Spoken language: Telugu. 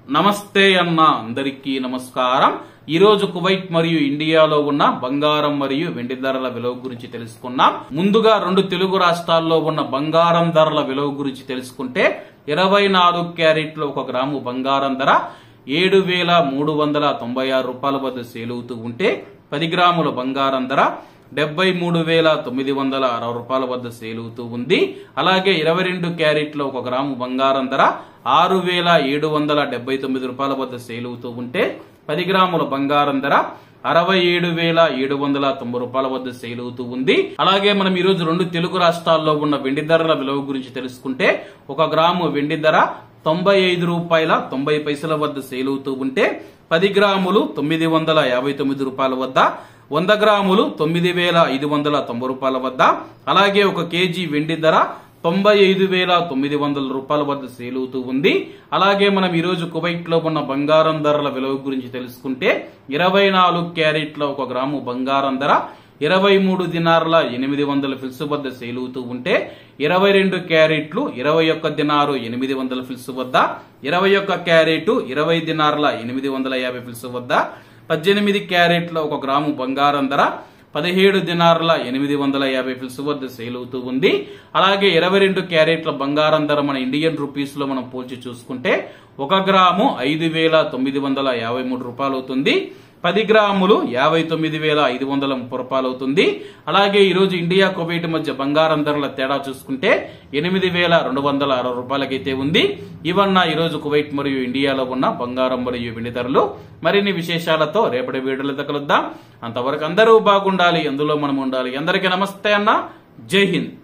నమస్తే అన్న అందరికీ నమస్కారం। ఈ రోజు కువైట్ మరియు ఇండియాలో ఉన్న బంగారం మరియు వెండి ధరల విలువ గురించి తెలుసుకున్నాం। ముందుగా రెండు తెలుగు రాష్ట్రాల్లో ఉన్న బంగారం ధరల విలువ గురించి తెలుసుకుంటే 24 క్యారెట్ల 1 గ్రాము బంగారం ధర 7396 రూపాయల వద్ద సేల్ అవుతూ ఉంటే 10 గ్రాముల బంగారం ధర 73,960 రూపాయల వద్ద సేల్ అవుతూ ఉంది। అలాగే 22 క్యారెట్ల 1 గ్రాము బంగారం ధర 6,779 రూపాయల వద్ద సేల్ అవుతూ ఉంటే 10 గ్రాముల బంగారం ధర 67,790 రూపాయల వద్ద సేల్ అవుతూ ఉంది। అలాగే మనం ఈ రోజు రెండు తెలుగు రాష్ట్రాల్లో ఉన్న వెండి ధరల విలువ గురించి తెలుసుకుంటే 1 గ్రాము వెండి ధర 95 రూపాయల 90 పైసల వద్ద సేల్ అవుతూ ఉంటే 10 గ్రాములు 959 రూపాయల వద్ద, 100 గ్రాములు 9,590 రూపాయల వద్ద, అలాగే 1 కేజీ వెండి ధర 95,900 రూపాయల వద్ద సేల్ అవుతూ ఉంది। అలాగే మనం ఈ రోజు కువైట్ లో ఉన్న బంగారం ధరల విలువ గురించి తెలుసుకుంటే 24 క్యారెట్ల 1 గ్రాము బంగారం ధర 23 దినార్ల 800 ఫిల్స్ వద్ద సేల్ అవుతూ ఉంటే 22 క్యారెట్లు 21 దినారు 800 ఫిల్స్ వద్ద, 21 క్యారెట్ 20 దినార్ల 850 ఫిల్స్ వద్ద, 18 క్యారెట్ల 1 గ్రాము బంగారం ధర 17 దినార్ల 850 ఫిల్స్ వద్ద సేల్ అవుతూ ఉంది। అలాగే 22 క్యారెట్ల బంగారం ధర మన ఇండియన్ రూపీస్ లో మనం పోల్చి చూసుకుంటే 1 గ్రాము 5,953 రూపాయలు అవుతుంది, 10 గ్రాములు 59,530 రూపాయలు అవుతుంది। అలాగే ఈ రోజు ఇండియా కువైట్ మధ్య బంగారం ధరల తేడా చూసుకుంటే 8,260 రూపాయలకైతే ఉంది। ఇవన్న ఈ రోజు కువైట్ మరియు ఇండియాలో ఉన్న బంగారం మరియు వెండి ధరలు। మరిన్ని విశేషాలతో రేపటి వీడియోలో కలుద్దాం। అంతవరకు అందరూ బాగుండాలి, అందులో మనం ఉండాలి। అందరికీ నమస్తే అన్న, జై హింద్।